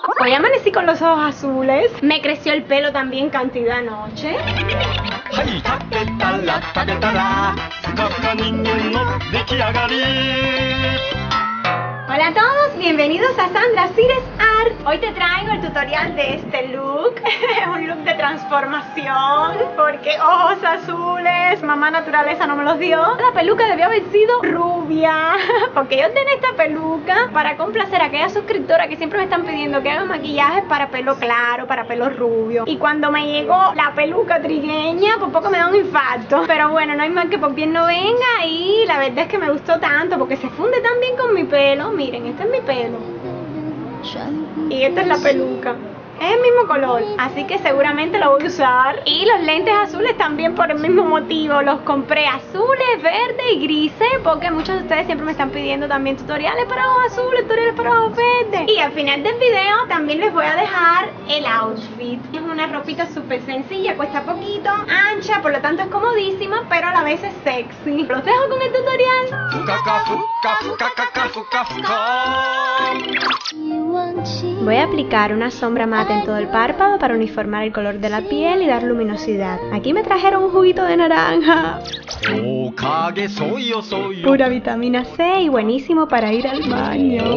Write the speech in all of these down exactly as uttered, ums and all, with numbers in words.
Hoy amanecí con los ojos azules. Me creció el pelo también cantidad anoche. Hola a todos, bienvenidos a Sandra Cires Art. Hoy te traigo el tutorial de este look. Un look de transformación, porque ojos azules, mamá naturaleza no me los dio. La peluca debió haber sido rubia, porque yo ordené esta peluca para complacer a aquellas suscriptoras que siempre me están pidiendo que haga maquillajes para pelo claro, para pelo rubio. Y cuando me llegó la peluca trigueña, por poco me da un infarto. Pero bueno, no hay mal que por bien no venga. Y la verdad es que me gustó tanto porque se funde tan bien con mi pelo. Miren, este es mi pelo y esta es la peluca. Es el mismo color, así que seguramente lo voy a usar. Y los lentes azules también por el mismo motivo. Los compré azules, verdes y grises, porque muchos de ustedes siempre me están pidiendo también tutoriales para ojos azules, tutoriales para ojos verdes. Y al final del video también les voy a dejar el outfit. Es una ropita súper sencilla, cuesta poquito, ancha, por lo tanto es comodísima, pero a la vez es sexy. Los dejo con el tutorial. Voy a aplicar una sombra mate en todo el párpado para uniformar el color de la piel y dar luminosidad. Aquí me trajeron un juguito de naranja. Pura vitamina C y buenísimo para ir al baño.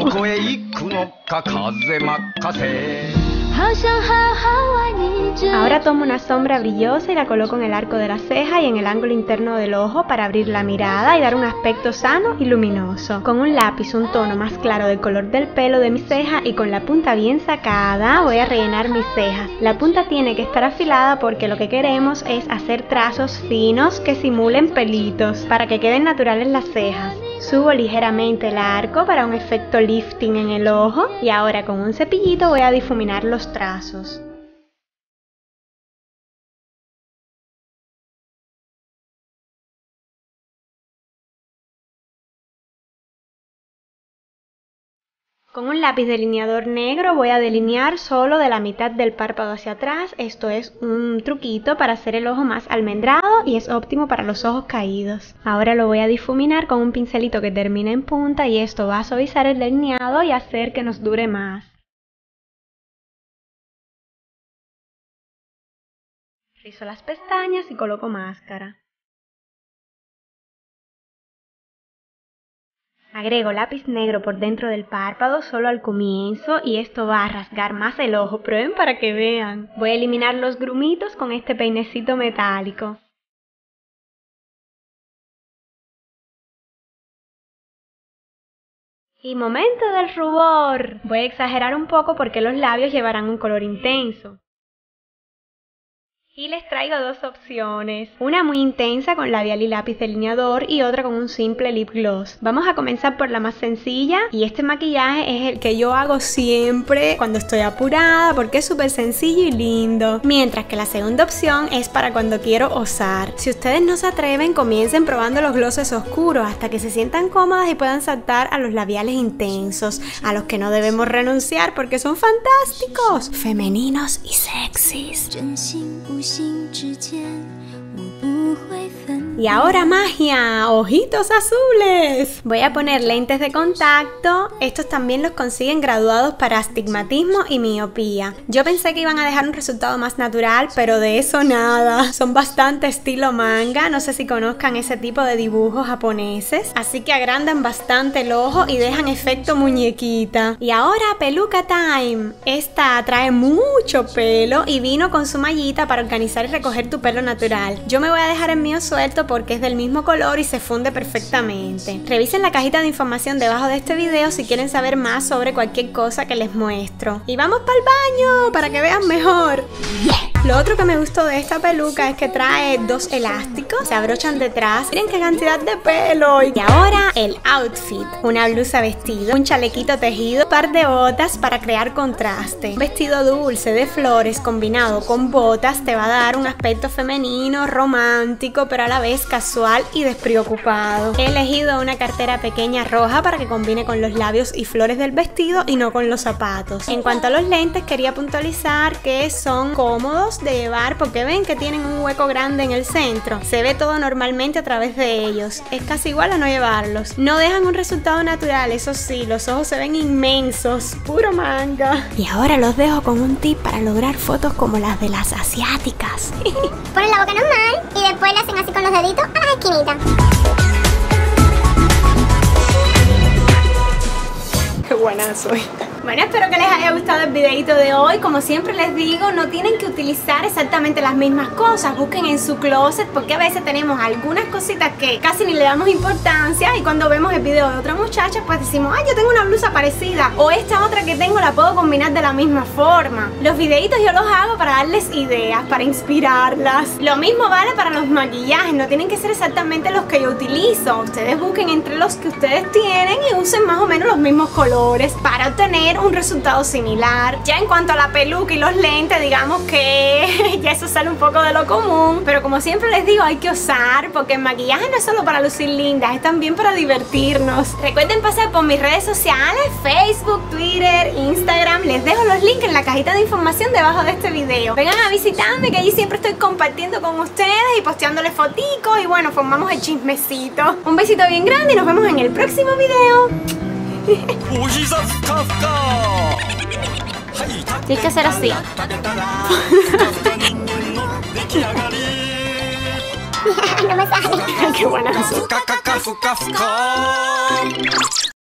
Ahora tomo una sombra brillosa y la coloco en el arco de la ceja y en el ángulo interno del ojo para abrir la mirada y dar un aspecto sano y luminoso. Con un lápiz un tono más claro del color del pelo de mi ceja y con la punta bien sacada voy a rellenar mis cejas. La punta tiene que estar afilada porque lo que queremos es hacer trazos finos que simulen pelitos para que queden naturales las cejas. Subo ligeramente el arco para un efecto lifting en el ojo y ahora con un cepillito voy a difuminar los trazos. Con un lápiz delineador negro voy a delinear solo de la mitad del párpado hacia atrás. Esto es un truquito para hacer el ojo más almendrado y es óptimo para los ojos caídos. Ahora lo voy a difuminar con un pincelito que termina en punta y esto va a suavizar el delineado y hacer que nos dure más. Rizo las pestañas y coloco máscara. Agrego lápiz negro por dentro del párpado solo al comienzo y esto va a rasgar más el ojo. Prueben para que vean. Voy a eliminar los grumitos con este peinecito metálico. Y momento del rubor. Voy a exagerar un poco porque los labios llevarán un color intenso. Y les traigo dos opciones, una muy intensa con labial y lápiz delineador y otra con un simple lip gloss. Vamos a comenzar por la más sencilla y este maquillaje es el que yo hago siempre cuando estoy apurada porque es súper sencillo y lindo. Mientras que la segunda opción es para cuando quiero osar. Si ustedes no se atreven, comiencen probando los glosses oscuros hasta que se sientan cómodas y puedan saltar a los labiales intensos, a los que no debemos renunciar porque son fantásticos, femeninos y sexys. Y ahora magia, ojitos azules. Voy a poner lentes de contacto. Estos también los consiguen graduados para astigmatismo y miopía. Yo pensé que iban a dejar un resultado más natural, pero de eso nada. Son bastante estilo manga. No sé si conozcan ese tipo de dibujos japoneses. Así que agrandan bastante el ojo y dejan efecto muñequita. Y ahora peluca time. Esta trae mucho pelo y vino con su mallita para organizar y recoger tu pelo natural. Yo me voy a dejar el mío suelto porque es del mismo color y se funde perfectamente. Revisen la cajita de información debajo de este video si quieren saber más sobre cualquier cosa que les muestro. Y vamos para el baño para que vean mejor. Lo otro que me gustó de esta peluca es que trae dos elásticos, se abrochan detrás. Miren qué cantidad de pelo. Y ahora el outfit, una blusa vestido, un chalequito tejido, un par de botas para crear contraste. Un vestido dulce de flores combinado con botas te va a dar un aspecto femenino, romántico, pero a la vez casual y despreocupado. He elegido una cartera pequeña roja para que combine con los labios y flores del vestido y no con los zapatos. En cuanto a los lentes, quería puntualizar que son cómodos, cómodos de llevar porque ven que tienen un hueco grande en el centro. Se ve todo normalmente a través de ellos. Es casi igual a no llevarlos. No dejan un resultado natural, eso sí, los ojos se ven inmensos. Puro manga. Y ahora los dejo con un tip para lograr fotos como las de las asiáticas. Ponen la boca normal y después le hacen así con los deditos a las esquinitas. Qué buena soy. Bueno, espero que les haya gustado el videito de hoy. Como siempre les digo, no tienen que utilizar exactamente las mismas cosas. Busquen en su closet porque a veces tenemos algunas cositas que casi ni le damos importancia y cuando vemos el video de otra muchacha pues decimos, ay, yo tengo una blusa parecida o esta otra que tengo la puedo combinar de la misma forma. Los videitos yo los hago para darles ideas, para inspirarlas. Lo mismo vale para los maquillajes, no tienen que ser exactamente los que yo utilizo. Ustedes busquen entre los que ustedes tienen y usen más o menos los mismos colores para obtener un resultado similar. Ya en cuanto a la peluca y los lentes, digamos que ya eso sale un poco de lo común, pero como siempre les digo, hay que osar porque el maquillaje no es solo para lucir lindas, es también para divertirnos. Recuerden pasar por mis redes sociales, Facebook, Twitter, Instagram. Les dejo los links en la cajita de información debajo de este video. Vengan a visitarme que allí siempre estoy compartiendo con ustedes y posteándoles foticos y bueno, formamos el chismecito. Un besito bien grande y nos vemos en el próximo video. Tienes que hacer así. No me sale. Qué buena.